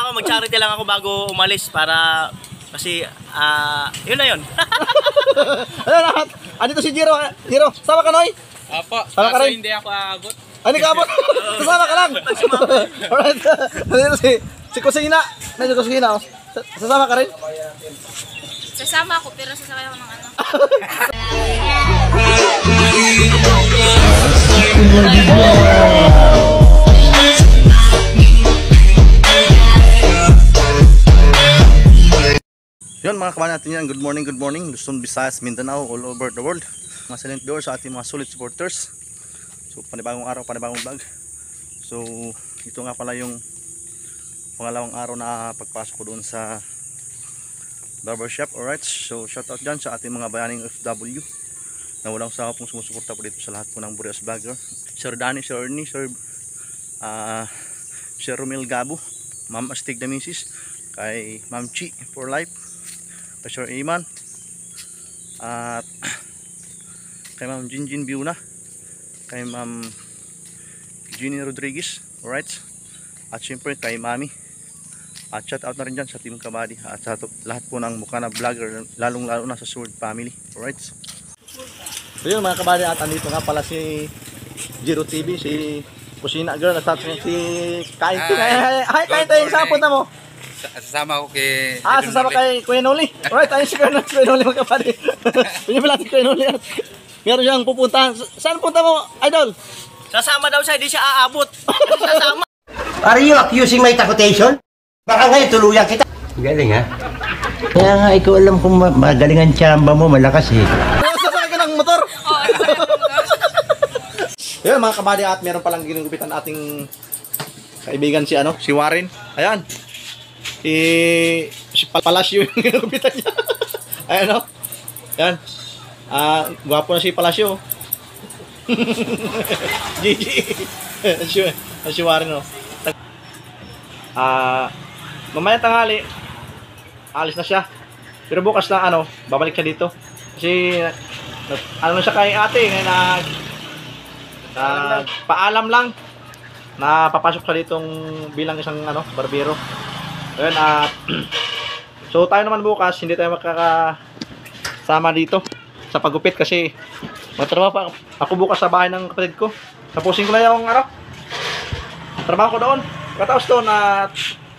ako, mag-charity lang ako bago umalis para kasi yun na yun. Ayan, andito si Jiro. Jiro, sama ka, Noy? Apo, sama ka rin? hindi ako aabot. Hindi ka abot. Sasama ka lang. Alright. Andito si Kusina. Nandiyo Kusina. Sasama ka rin? Sasama ako pero sasama ako ng ano. Yun mga kabayan natin yan, good morning, Luzon, Visayas, Mindanao, all over the world. Mga silent viewers sa ating mga solid supporters. So panibagong araw, panibagong vlog. So ito nga pala yung pangalawang araw na pagpasok ko doon sa barbershop. Alright, so shout out dyan sa ating mga bayaning FW na walang sawa pong sumusuporta po dito sa lahat po ng Burias Vlogger. Sir Danny, Sir Ernie, Sir Romel Gabo, Ma'am Astig na Mrs. Kay Ma'am Chi for life, kay Sir Iman, at kay Ma'am Jinjin Biuna, kay Ma'am Jeannie Rodriguez, alright, at syempre kay Mami, at shout out na rin dyan sa Team Kabady at sa lahat po ng mukha na vlogger, lalong lalo na sa Sword Family, alright. So yun mga kabady, at andito nga pala si Jiro TV, si Kusina Girl, at si Kainting. Hi Kainting, saan punta mo? Sasama ako kay... sasama kay Kuya Noli. Alright, ayun si Kuya Noli mga kapatid. Pinyo pala si Kuya Noli. Meron siyang pupuntahan. Saan punta mo, Idol? Sasama daw siya, hindi siya aabot. Sasama. Are you accusing my takutation? Baka ngayon tuluyan kita. Galing ha? Kaya nga ikaw alam kung magaling ang tsamba mo, malakas eh. Sasakay ka ng motor? Yun mga kabady, at meron palang ginugupitan ating kaibigan si si Warren. Ayan. Si Palacio yung ginugupitan niya. Ayan o. Ayan. Gwapo na si Palacio. GG. Si Warren o. Mamaya tanghali, alis na siya. Pero bukas na babalik siya dito. Kasi na siya kay ate ngayon paalam lang na papasok siya ditong bilang isang barbero. Ayun, so tayo naman bukas hindi tayo makakasama dito sa paggupit kasi magtrabaho pa ako bukas sa bahay ng kapatid ko. Tapusin ko na yung trabaho ko doon. Katapos doon at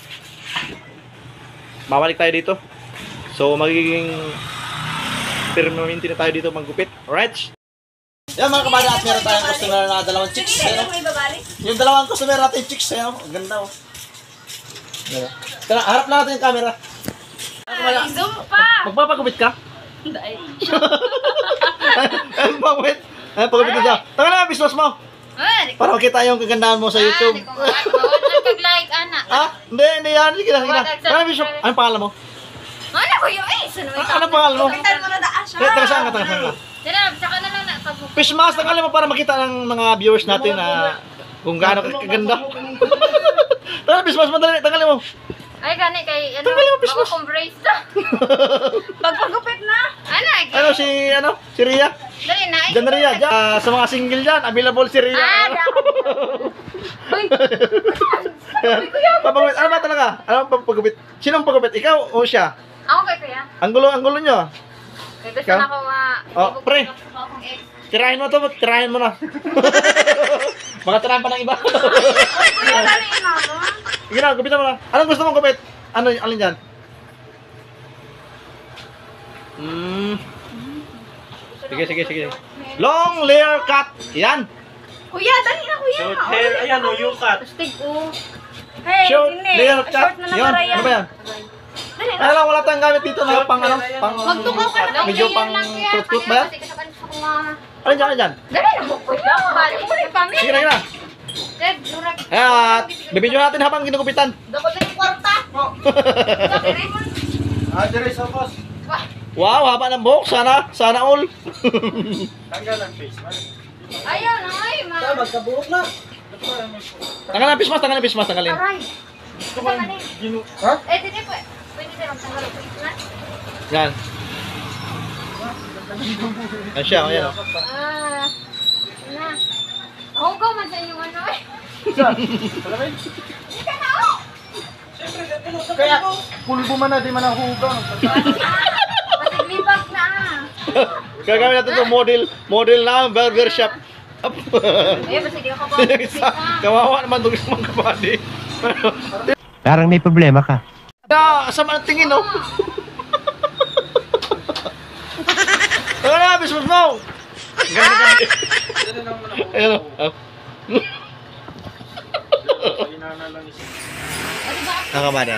babalik tayo dito. So magiging permanente na tayo dito maggupit. Alright? Yan mga kabady, at meron tayong customer na dalawang chicks. Yung dalawang customer natin chicks. Ang ganda o. Tara, harap lang natin yung camera. Zoom pa! Magpapagupit ka? Hindi. Magpapagupit? Pagupit ka siya. Taka na, business mo. Para makita yung kagandahan mo sa YouTube. Nag-like, ana. Hindi yan. Sige na. Anong pangalan mo? Ano ko yun? Anong pangalan mo? Kapitan mo na daan siya. Taga saan ka? Tira, saka na lang na. Fish mask, tanggalin mo para makita ng mga viewers natin na kung gaano kaganda. Tanggalin fish mask mo, tanggalin mo. Ay, gani kay Tanggalin mo fish mask. Brace na. Pagpagupit na. Si Ria? Dali na. Diyan na Ria. Sa mga single dyan, available si Ria. Uy. Papagupit. Ano ba talaga? Ano ba pagupit? Sino ang pagupit? Ikaw o siya? Ako kay kuya. Anggulo nyo. Kaya gusto na ako pre. Tirahin mo to, tirahin mo na. Mga tirahin pa ng iba. Kuya, dali na ako. Sige na, gupitan mo na. Anong gusto mong gupit? Alin dyan? Sige. Long layer cut. Yan. Kuya, dali na kuya. Short hair, ayan o, yung cut. Astig o. Hey, Short layer cut. Short na Yan. naman Ano ba yan? Dali na. Ano lang, wala tayong gamit dito na pang Magtukaw ka na. medyo pang fruit ba yan? Alin dyan? Dali na mo kuya. Balik. Sige na. At bibidyo natin habang ginugupitan. Dapat na yung kwarta. Dire sa boss. Wow, haba ng buhok. Sana all. Tanggal ang face. Ayaw na ay ma. Magkabuhok na. Tanggalin ang pismas, tanggalin. Aray. Ha? Dito po. Pwede din ang tanggal ko na. Yan. Ayan siya, ayan o. Na. Honggaw man sa inyong ano eh. Salamin. Hindi ka na oh. Siyempre, Kaya, pulbo man na, di man ang hugang. Pasiglibak na. Gagawin natin ito, model na burger shop. Eh, basta di ako ba? Kawawa naman doon sa mga kabady. Parang may problema ka. Sama ang tingin, no? Tara na, bismos mo! Ganda. Ayun, oh. Nakabada.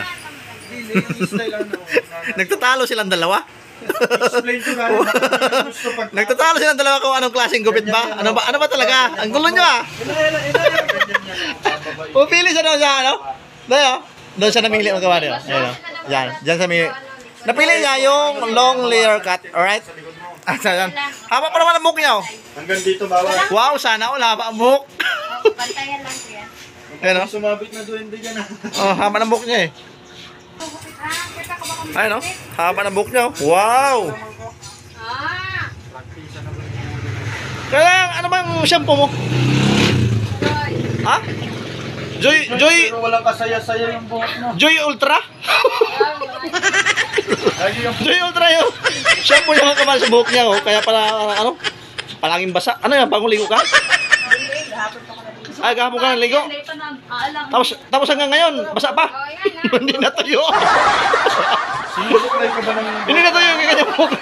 Nagtatalo silang dalawa. Explain ko nga. Gusto pag... Nagtatalo silang dalawa kung anong klaseng gupit ba? Ano ba talaga? Ang gulo nyo ah. Pupili siya doon sa ano? Doon siya namili ang gawa niyo. Ayun oh. Diyan sa may... Napili niya yung long layer cut, alright? Yan. Haba pa naman ang buhok niya oh. Hanggang dito bawal. Wow, sana all haba ang buhok. Bantayan lang kuya. Ayun oh. Sumabit na duwende dyan ah. Oh, haba ng buhok niya eh. Ayun oh. Haba ng buhok niya oh. Wow! Ah! Kaya ano bang shampoo mo? Ha? Joy Pero walang kasaya-saya yung buhok mo. Joy Ultra? Lagi yung Joy Ultra yun. Shampoo yung kamal sa buhok niya oh. Kaya pala ano? Palaging basa. Ano yan? Bagong ligo ka? Ay, kahapon ka ng ligo. Ito na, aalang. Tapos hanggang ngayon, basa pa. Oh, yan Hindi na tuyo. sinusuklay ka ba ng... Hindi na tuyo yung kanyang buhok.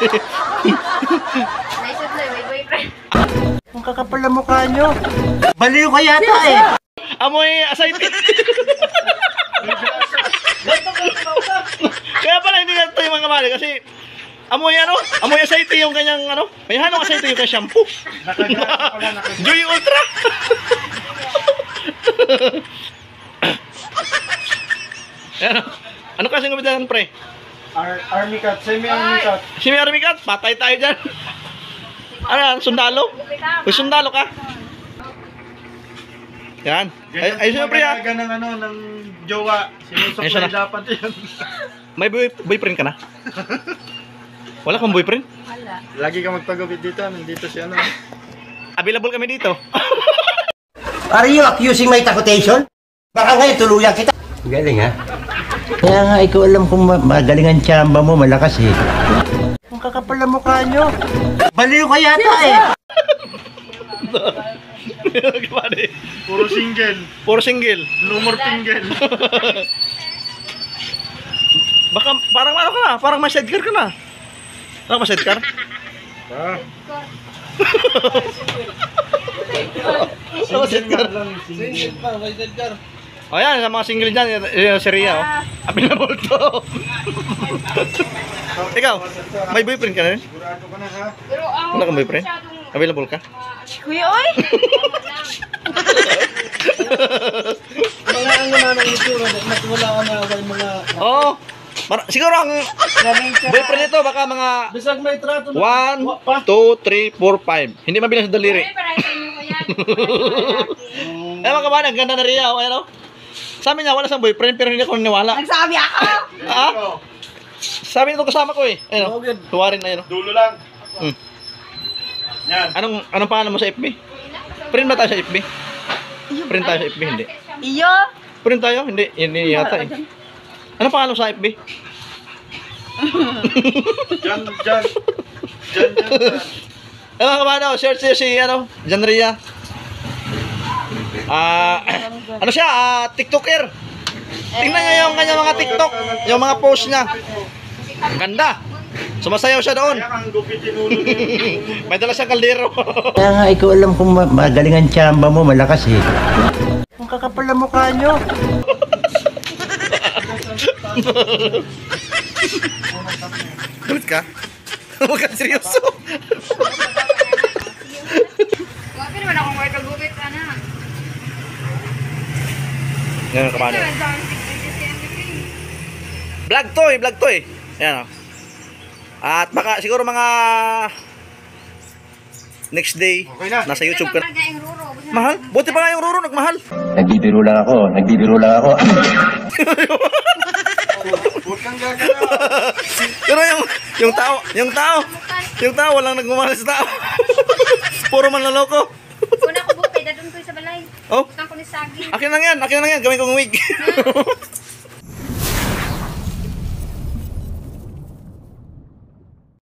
Naisutlay, may boyfriend. Ang kakapal na mukha nyo. Baliw ka yata eh. Amoy asayte. Kaya pala hindi na tuyo mga kamali kasi amoy ano? Amoy asayte yung kanyang ano? May halong asayte yung kanyang shampoo. Joy Ultra. Ano? Ano kasi ng gubitan pre? Army cut, semi-army cut. Si Mary Kat, patay tayo dyan. Ano yan? Sundalo? Uy, sundalo ka? Yan. Ay, siyempre ah. Ganang ano, ng jowa. Ayun Sinusuklay siya na. dapat yun. May boyfriend ka na? Wala kang boyfriend? Wala. Lagi ka magpagupit dito, nandito si ano. Available kami dito. Are you accusing my takutation? Baka ngayon tuluyan kita. Galing ha? Kaya nga ikaw alam kung magaling ang tsamba mo, malakas eh. Ang kakapal na mukha nyo. Baliw ka yata eh. Kapade. Puro single. Puro single. Lumor tingle. Baka parang ano ka na? Parang may sidecar ka na. Ano ba sidecar? Ah. Ano sidecar? Single pa, may sidecar. O yan, sa mga single dyan, si Rhea oh. Available to. Ikaw, may boyfriend ka na rin? Sigurado ka na ha. Pero ang Wala kang boyfriend? Available ka? Kuya, oy! Mga ang nanang itsura, mas wala ka na sa mga... Oo. Siguro ang boyfriend nito baka mga Bisag may trato 1, 2, 3, 4, 5. Hindi mabilang sa daliri. Ay, parang sa inyo ko yan. Eh mga kabahan, ang ganda na Rhea. Ayan o. Sabi niya, wala siyang boyfriend pero hindi ako naniwala. Nagsabi ako! Ha? Sabi nito kasama ko eh. Ayun o. Tuwarin na yun o. Dulo lang. Hmm. Yan. Anong pangalan mo sa FB? Print ba tayo sa FB? Print tayo sa FB? Hindi. Iyo! Print tayo? Hindi. Hindi yata eh. Anong pangalan mo sa FB? Jan. Eh mga kabahan, search niyo si ano, Jan Rhea. Ano siya? TikToker. Tingnan niyo yung kanyang mga TikTok, yung mga post niya. Ang ganda. Sumasayaw siya doon. Kaya kang gupitin ulo niya. May dala siyang kaldero. Kaya nga ikaw alam kung magaling ang tsamba mo, malakas eh. Ang kakapal na mukha nyo. Galit ka? Huwag ka seryoso. Grabe naman akong may kagupit ka na. Ganun ka paano? Vlog to eh. Ayan o. At baka siguro mga next day, Okay na. nasa YouTube ka na. Yung ruro. Mahal? Buti pa nga yung Ruro, nagmahal. Nagbibiro lang ako. Huwag kang gagalaw. Pero yung tao, walang nagmamahal sa tao. Puro manloloko. Una ko bukay, dadun ko sa balay. Oh, Butang ko ni Sagi. akin lang yan, gawin kong wig.